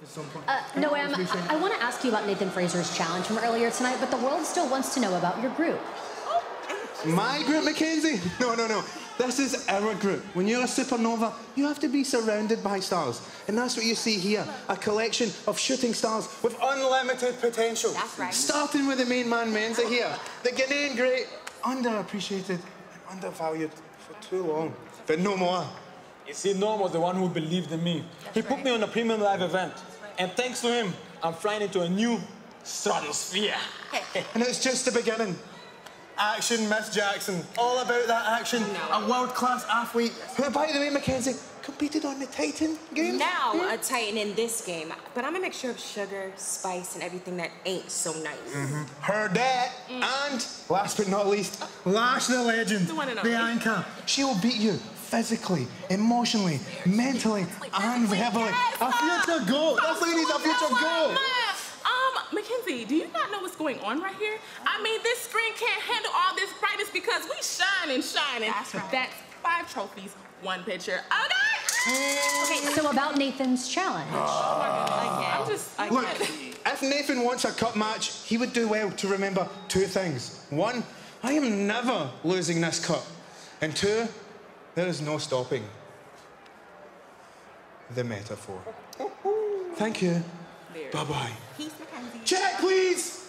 Noam, I want to ask you about Nathan Fraser's challenge from earlier tonight, but the world still wants to know about your group. My group, Mackenzie? No. This is our group. When you're a supernova, you have to be surrounded by stars. And that's what you see here, a collection of shooting stars with unlimited potential. That's right. Starting with the main man, Mensah here. The Ghanaian great, underappreciated and undervalued for too long. But no more. You see, Noam was the one who believed in me. He put me on a premium live event. And thanks to him, I'm flying into a new stratosphere. And it's just the beginning. Action, Miss Jackson. All about that action. A world-class athlete who, by the way, Mackenzie, competed on the Titan game. Now a Titan in this game, but I'm a mixture of sugar, spice, and everything that ain't so nice. Heard that. And, last but not least, Lash the Legend, the anchor. She will beat you physically, emotionally, mentally, and verbally. A future goat. This lady's a future goat. Mackenzie, do you not know what's going on right here? I mean, this screen can't handle all this brightness because we shining. That's right. That's 5 trophies, 1 picture. Okay, so about Nathan's challenge. Look, if Nathan wants a cup match, he would do well to remember 2 things. 1, I am never losing this cup. And 2, there is no stopping the metaphor. Thank you. Bye-bye. Peace, Mackenzie. Check, please!